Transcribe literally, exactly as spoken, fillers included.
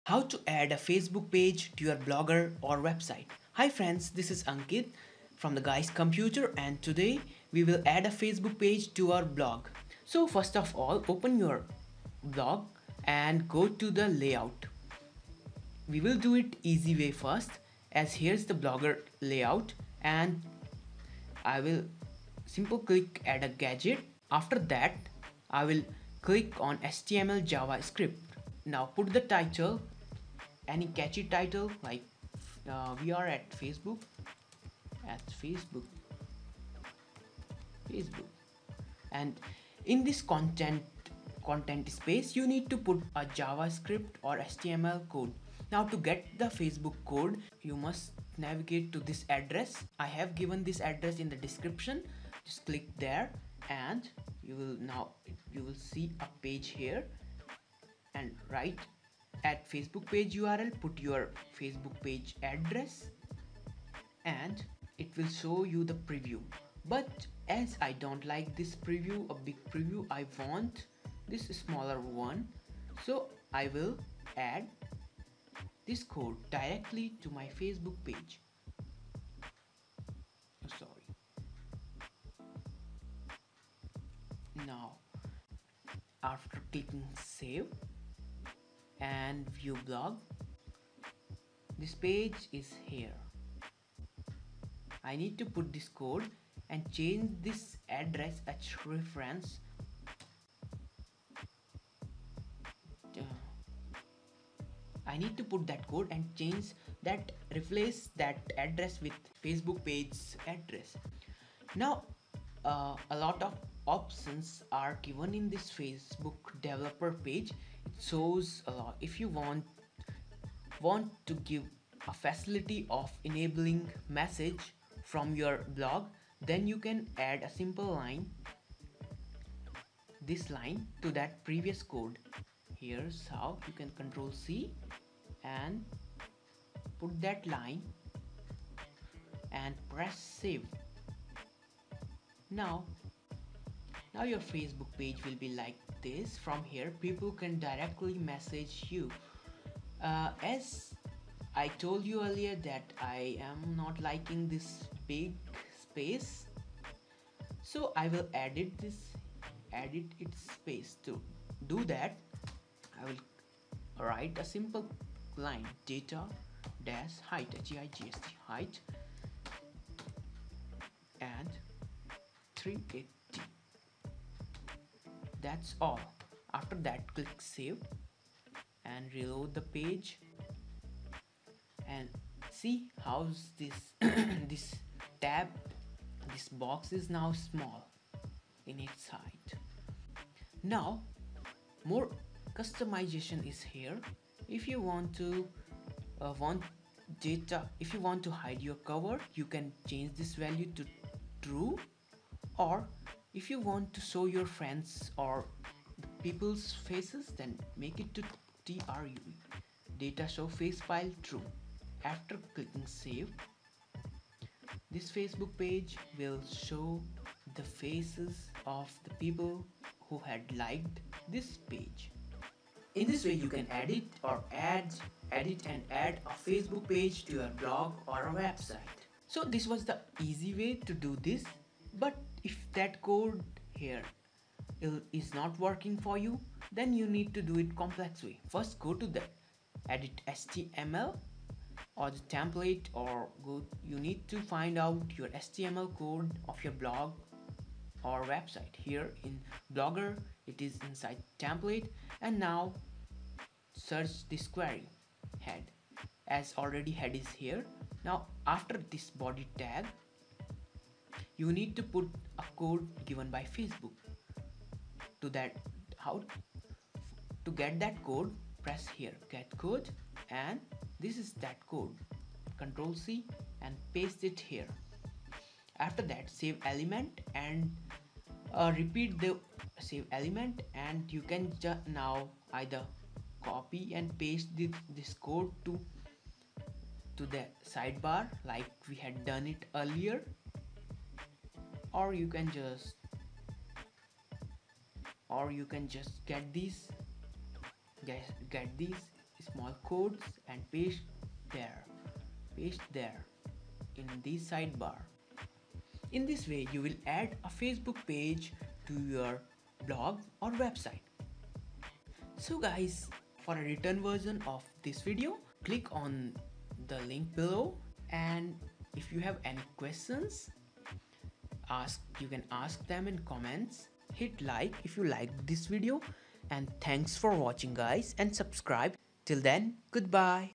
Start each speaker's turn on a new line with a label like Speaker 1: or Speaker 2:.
Speaker 1: How to add a Facebook page to your blogger or website. Hi friends, this is Ankit from the Guy's Computer, and today we will add a Facebook page to our blog. So first of all, open your blog and go to the layout. We will do it easy way first, as here's the blogger layout, and I will simple click add a gadget. After that, I will click on H T M L JavaScript. Now put the title, any catchy title like uh, we are at Facebook, at Facebook, Facebook, and in this content content space you need to put a JavaScript or H T M L code. Now to get the Facebook code, you must navigate to this address. I have given this address in the description. Just click there and you will now you will see a page here, and right at Facebook page U R L put your Facebook page address and it will show you the preview. But as I don't like this preview, a big preview, I want this smaller one, so I will add this code directly to my Facebook page. Oh, sorry. Now after clicking save and view blog, this page is here. I need to put this code and change this address as reference. I need to put that code and change that, replace that address with Facebook page address. Now uh, a lot of options are given in this Facebook developer page. It shows a lot. If you want want to give a facility of enabling message from your blog, then you can add a simple line, this line, to that previous code. Here's how you can control C and put that line and press save. Now now your Facebook page will be like this. From here people can directly message you. Uh, as I told you earlier that I am not liking this big space, so I will edit this edit its space. To do that, I will write a simple line, data dash height, H E I G S T, height, and three eighty. That's all. After that, click save and reload the page, and see how's this this tab, this box is now small in its height. Now more customization is here. If you want to uh, want data if you want to hide your cover, you can change this value to true, or if you want to show your friends or people's faces, then make it to true, data show face file true. After clicking save, this Facebook page will show the faces of the people who had liked this page. In this way you can edit or add edit and add a Facebook page to your blog or a website. So this was the easy way to do this. But if that code here is not working for you, then you need to do it complex way. First go to the edit H T M L or the template, or go you need to find out your H T M L code of your blog or website. Here in Blogger it is inside template, and now search this query head, as already head is here. Now after this body tag, you need to put a code given by Facebook. To that, how to get that code, press here get code, and this is that code. Control C and paste it here. After that, save element and uh, repeat the save element, and you can now either copy and paste this, this code to to the sidebar like we had done it earlier, or you can just or you can just get these get, get these small codes and paste there, paste there in the sidebar. In this way, you will add a Facebook page to your blog or website. So guys, for a written version of this video, click on the link below, and if you have any questions, ask you can ask them in comments. Hit like if you liked this video, and thanks for watching guys, and subscribe. Till then, goodbye.